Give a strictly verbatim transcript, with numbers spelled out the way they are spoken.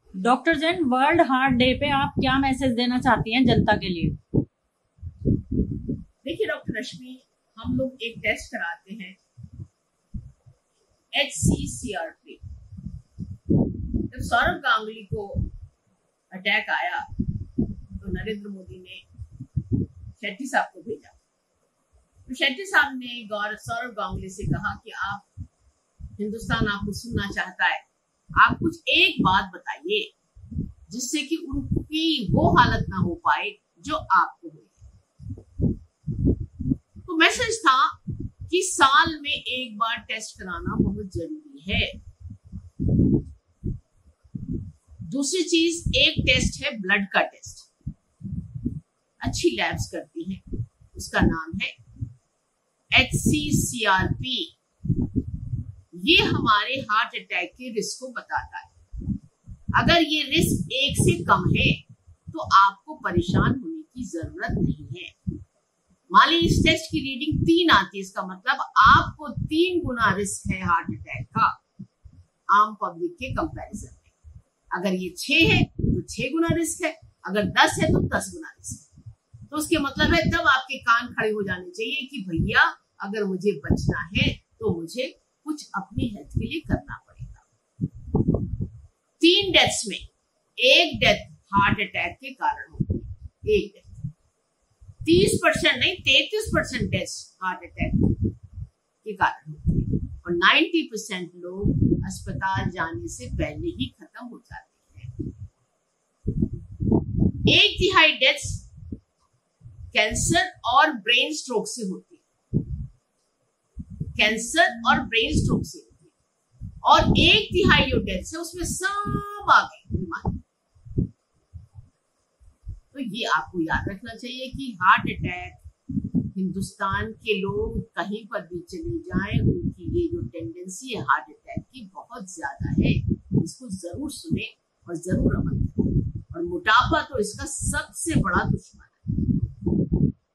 Doctor Jain, world heart day पे आप क्या मैसेज देना चाहती हैं जनता के लिए? देखिए डॉक्टर रश्मि, हम लोग एक टेस्ट कराते हैं H C C R P. जब सौरव गांगुली को अटैक आया तो नरेंद्र मोदी ने शेट्टी साहब को भेजा। तो शेट्टी साहब ने गौर सौरव गांगुली से कहा कि आप हिंदुस्तान आपको सुनना चाहता है, आप कुछ एक बात बताइए जिससे कि उनकी वो हालत ना हो पाए जो आपको हुई। तो मैसेज था कि साल में एक बार टेस्ट कराना बहुत जरूरी है। दूसरी चीज, एक टेस्ट है ब्लड का टेस्ट, अच्छी लैब्स करती हैं, उसका नाम है H C C R P. ये हमारे हार्ट अटैक के रिस्क को बताता है। अगर ये रिस्क एक से कम है तो आपको परेशान होने की जरूरत नहीं है। मान लीजिए इस टेस्ट की रीडिंग तीन आती है, इसका मतलब आपको तीन गुना रिस्क है हार्ट अटैक का आम पब्लिक के कंपैरिजन में। अगर ये छह है तो छह गुना रिस्क है, अगर दस है तो दस गुना रिस्क है। तो उसके मतलब है तब आपके कान खड़े हो जाने चाहिए कि भैया अगर मुझे बचना है तो मुझे कुछ अपनी हेल्थ के लिए करना पड़ेगा। तीन डेथ्स में एक डेथ हार्ट अटैक के कारण होती है, एक डेथ। तीस परसेंट नहीं, तैतीस परसेंट डेथ्स हार्ट अटैक के कारण होती है और नब्बे परसेंट लोग अस्पताल जाने से पहले ही खत्म हो जाते हैं। एक तिहाई डेथ्स कैंसर और ब्रेन स्ट्रोक से होती है, कैंसर और ब्रेन स्ट्रोक से होती है, और एक तिहाई जो डेथ्स है उसमें सब आ गई बीमारी। तो ये आपको याद रखना चाहिए कि हार्ट अटैक हिंदुस्तान के लोग कहीं पर भी चले जाएं, उनकी ये जो टेंडेंसी है हार्ट अटैक की बहुत ज्यादा है। इसको जरूर सुने और जरूर अमल करें। और मोटापा तो इसका सबसे बड़ा दुश्मन है।